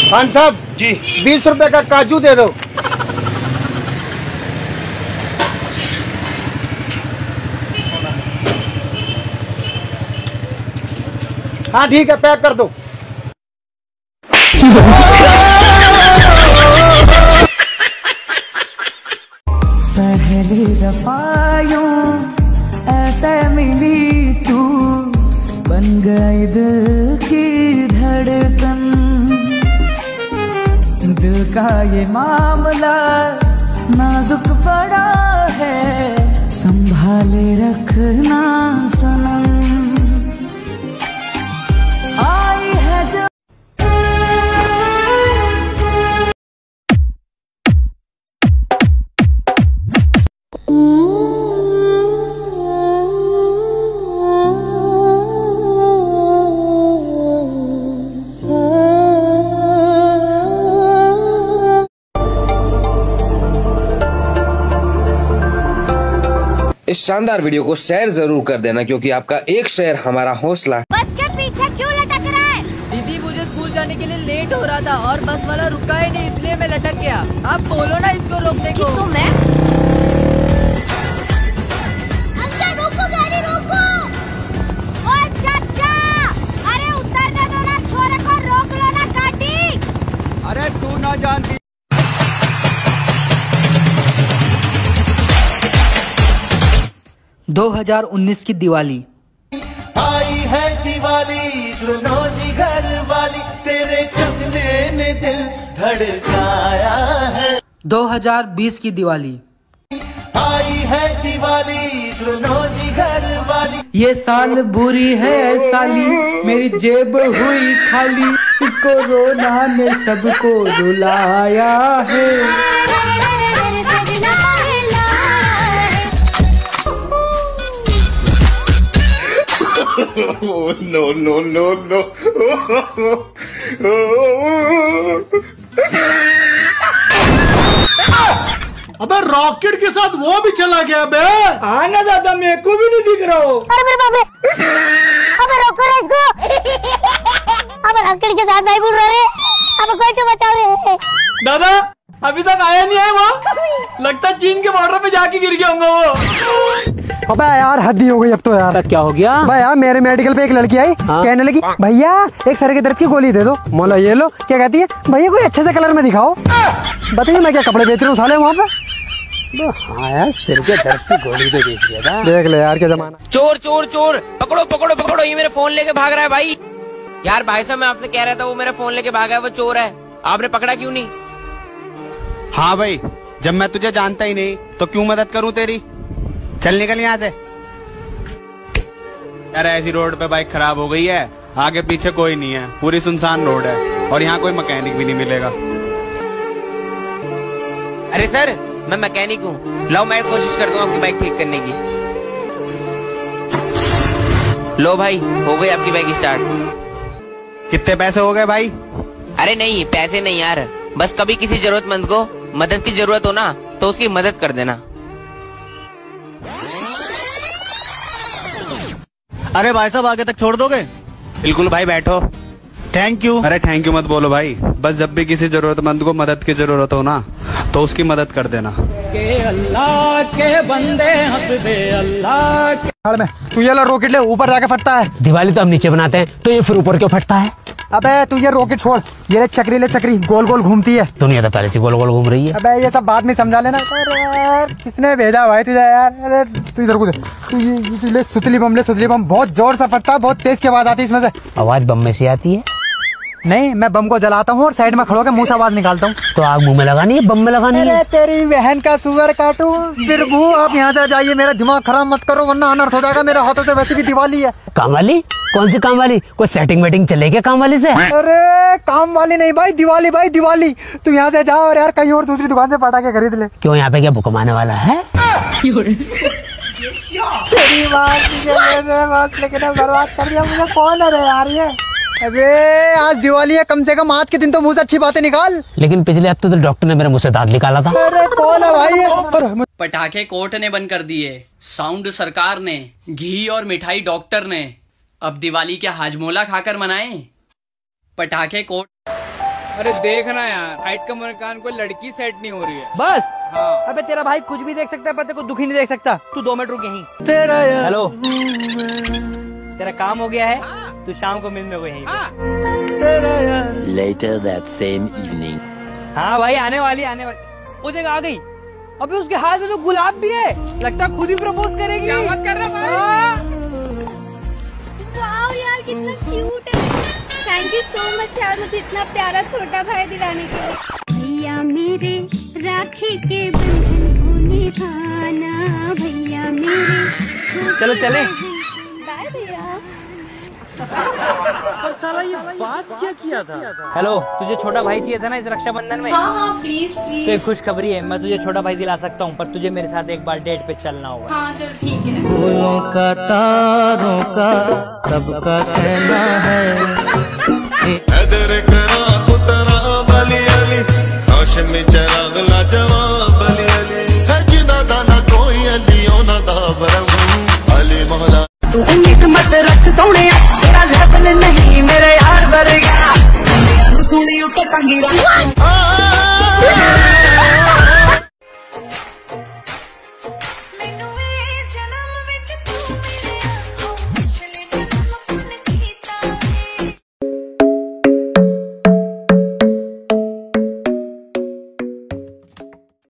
खान साहब जी 20 रुपए का काजू दे दो। हाँ ठीक है, पैक कर दो। पहली दफा यूं ऐसे मिली तू, बन गई दिल की धड़कन। दिल का ये मामला नाजुक पड़ा है, संभाले रखना सनम। आई है जो इस शानदार वीडियो को शेयर जरूर कर देना, क्योंकि आपका एक शेयर हमारा हौसला। बस के पीछे क्यों लटक रहा है? दीदी मुझे स्कूल जाने के लिए लेट हो रहा था और बस वाला रुका ही नहीं, इसलिए मैं लटक गया। आप बोलो ना इसको रोकने को। तो मैं अच्छा रोको, गाड़ी रोको। ओए चाचा, अरे उतरने दो ना, छोरे को रोक लो ना गाड़ी। अरे तू ना जानती। 2019 की दिवाली आई है दिवाली, सुनो जी घर वाली, तेरे चंदे ने दिल धड़काया है। 2020 की दिवाली आई है दिवाली, सुनो जी घर वाली। ये साल बुरी है साली, मेरी जेब हुई खाली, इसको रोना ने सबको रुलाया है। No no no no. अबे रॉकेट के साथ वो भी चला गया बे। आना दादा, मेरे को भी नहीं दिख रहा हो। अरे मेरे बाप रे, अबे रोको ना इसको। अबे रॉकेट के साथ नहीं बुल रहे, अब कोई तो बचाओ रे। दादा अभी तक आया नहीं है वो, लगता चीन के बॉर्डर पे जाके गिर गया होगा वो। अबे यार हद हो गई अब तो यार। क्या हो गया? भाई यार मेरे मेडिकल पे एक लड़की आई, कहने लगी भैया एक सर के दर्द की गोली दे दो। मोला ये लो, क्या कहती है भैया कोई अच्छे से कलर में दिखाओ। बताइए मैं क्या कपड़े बेच रहा हूँ साले वहाँ पे। हाँ यार सिर के दर्द की गोली तो बेच दिया था। देख ले यार क्या जमाना। चोर चोर चोर, पकड़ो पकड़ो पकड़ो, ये मेरा फोन लेके भाग रहा है भाई। यार भाई साहब मैं आपसे कह रहा था, वो मेरा फोन लेके भागा है, वो चोर है। आपने पकड़ा क्यों नहीं? हाँ भाई, जब मैं तुझे जानता ही नहीं तो क्यों मदद करूं तेरी। चल निकल यहाँ से। यार ऐसी रोड पे बाइक खराब हो गई है, आगे पीछे कोई नहीं है, पूरी सुनसान रोड है और यहाँ कोई मैकेनिक भी नहीं मिलेगा। अरे सर मैं मैकेनिक हूँ, लो मैं कोशिश करता हूँ आपकी बाइक ठीक करने की। लो भाई हो गई आपकी बाइक स्टार्ट। कितने पैसे हो गए भाई? अरे नहीं पैसे नहीं यार, बस कभी किसी जरूरतमंद को मदद की जरूरत हो ना तो उसकी मदद कर देना। अरे भाई साहब आगे तक छोड़ दोगे? बिल्कुल भाई बैठो। Thank you. अरे थैंक यू मत बोलो भाई, बस जब भी किसी जरूरतमंद को मदद की जरूरत हो ना तो उसकी मदद कर देना। के अल्लाह के बंदे हंस दे अल्लाह के। तू ये रॉकेट ले, ऊपर जाके फटता है। दिवाली तो हम नीचे बनाते हैं, तो ये फिर ऊपर क्यों फटता है? अबे तू ये रॉकेट छोड़, ये ले चक्री गोल गोल घूमती है। दुनिया तो पहले से गोल गोल घूम रही है। अबे ये सब बात में समझा लेना। अरे यार किसने भेजा भाई तुझे यार? अरे तू इधर को दे, तू ले सुतली बम, बहुत जोर से फटता है, बहुत तेज की आवाज आती है इसमें से। आवाज बम में से आती है? नहीं, मैं बम को जलाता हूँ और साइड में खड़ो के मुंह से आवाज निकालता हूँ। तो आग मुंह में लगानी है, बम में लगानी है? अरे तेरी बहन का सुअर काटू बिरबू, आप यहाँ से जाइए, मेरा दिमाग खराब मत करो वरना अनर्थ हो जाएगा मेरे हाथों से। वैसे भी दिवाली है। काम वाली? कौन सी काम वाली? कोई सेटिंग वेटिंग चलेगी काम वाली से? अरे काम वाली नहीं भाई, दिवाली भाई दिवाली। तू यहाँ से जाओ और यार कहीं और दूसरी दुकान से पटाखे खरीद ले। क्यों, यहाँ पे क्या भूकंप आने वाला है? तेरी बात लेकिन बर्बाद कर दिया मुझे। कौन है रे यार ये? अबे आज दिवाली है, कम से कम आज के दिन तो मुंह से अच्छी बातें निकाल। लेकिन पिछले हफ्ते तो डॉक्टर ने मेरे मुंह से दांत निकाला था। अरे कौन है भाई? पटाखे कोर्ट ने बंद कर दिए, साउंड सरकार ने, घी और मिठाई डॉक्टर ने। अब दिवाली क्या हाजमोला खाकर मनाएं? पटाखे कोर्ट अरे देखना यार, हाइट का मकान कोई लड़की सेट नहीं हो रही है बस। हाँ। अबे तेरा भाई कुछ भी देख सकता है पर तेरे को दुखी नहीं देख सकता। तू 2 मिनट रुक यहीं। तेरा यार हेलो, तेरा काम हो गया है। तू शाम को मिल में को यहीं पे। तेरा यार Later that same evening. हाँ भाई आने वाली वो जगह आ गई। अबे उसके हाथ में तो गुलाब भी है, लगता है खुद ही प्रपोज करेगी। क्या मत कर रहा भाई। वाओ यार कितना क्यूट है। थैंक यू सो मच यार, मुझे इतना प्यारा छोटा भाई दिलाने के लिए। भैया मेरे राखी के बंधन को निभाना, भैया मेरे। चलो चले। बाय भैया। पर साला ये बात क्या किया था? हेलो, तुझे छोटा भाई चाहिए था ना इस रक्षाबंधन में? हाँ प्लीज तो प्लीज। एक खुशखबरी है, मैं तुझे छोटा भाई दिला सकता हूँ, पर तुझे मेरे साथ एक बार डेट पे चलना होगा। हाँ चल ठीक है। फूलों का तारों का सबका कहना है। हैदर करा उतरा बली अली, रोशनी चराग लाजवाब बली अली, है जिना दाना कोई अलियों ना दाबरम अली मौला। तू उम्मीद मत रख सोने, तेरा लेवल नहीं मेरे यार वर्गा, कुड़ियों के तंगी